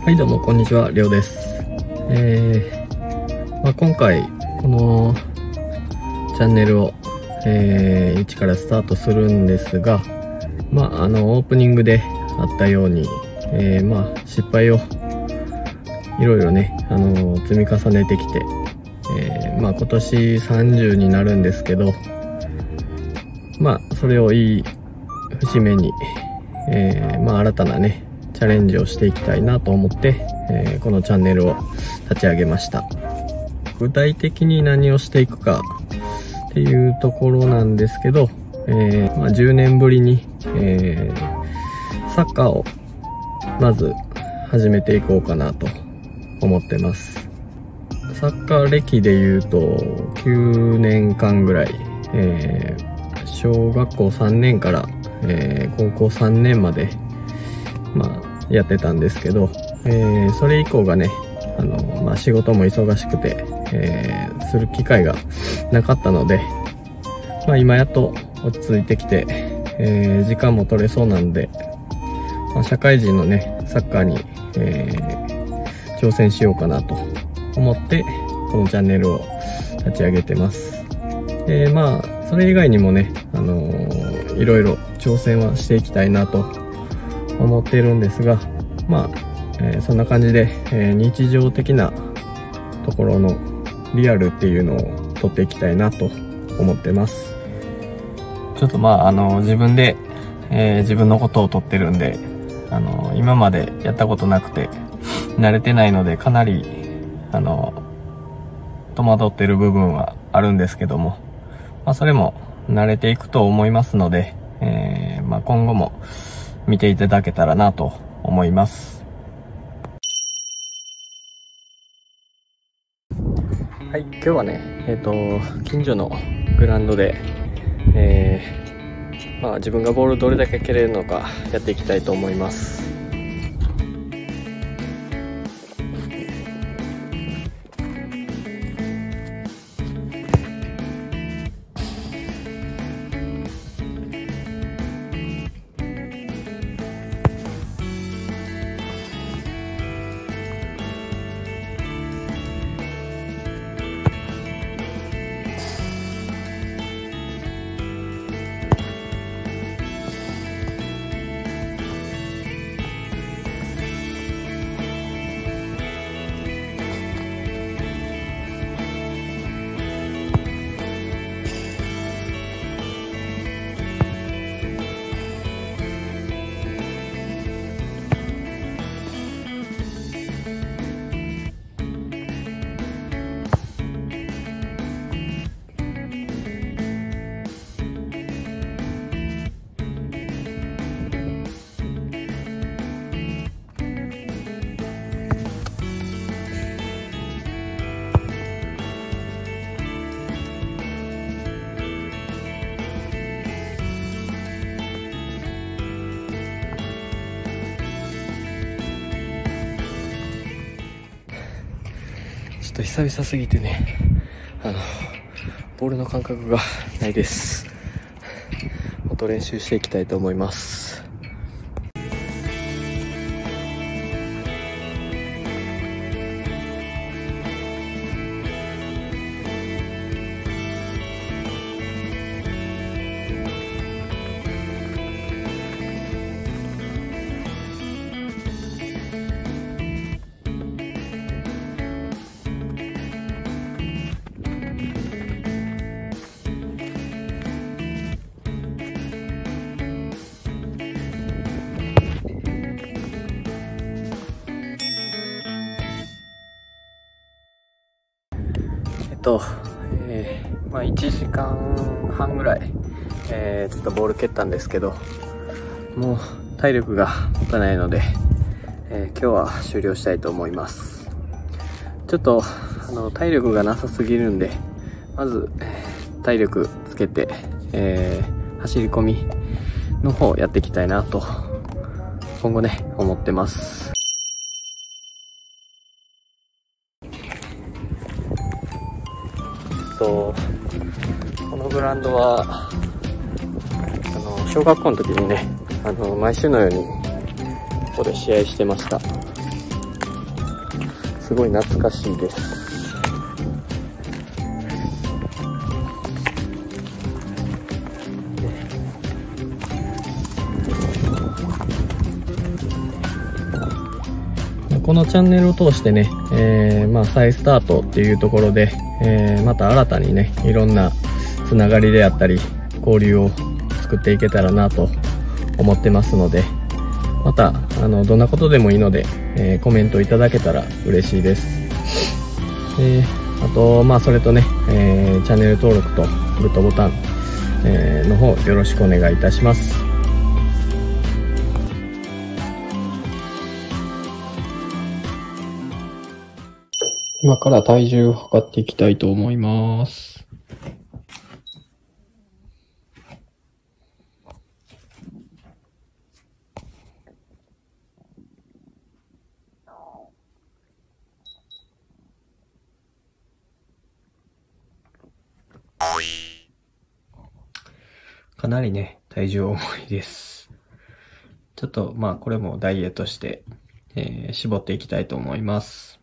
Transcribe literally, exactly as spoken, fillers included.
はい、どうもこんにちは、りょうです。えーまあ、今回このチャンネルを、えー、一からスタートするんですが、まあ、あのオープニングであったように、えー、まあ失敗をいろいろね、あの積み重ねてきて、えー、まあ今年さんじゅうになるんですけど、まあそれをいい節目に、えー、まあ新たなねチャレンジをしていきたいなと思って、えー、このチャンネルを立ち上げました。具体的に何をしていくかっていうところなんですけど、えーまあ、じゅうねんぶりに、えー、サッカーをまず始めていこうかなと思ってます。サッカー歴でいうときゅうねんかんぐらい、えー、小学校さんねんから、えー、高校さんねんまで、まあ、やってたんですけど、えー、それ以降がね、あの、まあ、仕事も忙しくて、えー、する機会がなかったので、まあ、今やっと落ち着いてきて、えー、時間も取れそうなので、まあ、社会人のねサッカーに、えー、挑戦しようかなと思ってこのチャンネルを立ち上げてます。でまあそれ以外にもね、あのー、いろいろ挑戦はしていきたいなと思っているんですが、まあ、えー、そんな感じで、えー、日常的なところのリアルっていうのを撮っていきたいなと思ってます。ちょっとまああの自分で、えー、自分のことを撮ってるんで、あの今までやったことなくて慣れてないので、かなりあの戸惑ってる部分はあるんですけども、まあ、それも慣れていくと思いますので、えーまあ、今後も見ていただけたらなと思います。はい、今日はね、えっと近所のグラウンドで、えーまあ、自分がボールどれだけ蹴れるのかやっていきたいと思います。ちょっと久々すぎてね、あのボールの感覚がないです。もっと練習していきたいと思います。とえーまあ、いちじかんはんぐらい、えー、ちょっとボール蹴ったんですけど、もう体力が持たないので、えー、今日は終了したいと思います。ちょっとあの体力がなさすぎるんで、まず、えー、体力つけて、えー、走り込みの方やっていきたいなと今後ね思ってます。とこのグラウンドはあの小学校の時にね、あの毎週のようにここで試合してました。 すごい懐かしいです。このチャンネルを通してね、えー、まあ再スタートっていうところで、えー、また新たにね、いろんなつながりであったり交流を作っていけたらなと思ってますので、またあのどんなことでもいいので、えー、コメントいただけたら嬉しいです。えー、あとまあそれとね、えー、チャンネル登録とグッドボタン、えー、の方よろしくお願いいたします。今から体重を測っていきたいと思います。かなりね、体重重いです。ちょっとまあこれもダイエットして、えー、絞っていきたいと思います。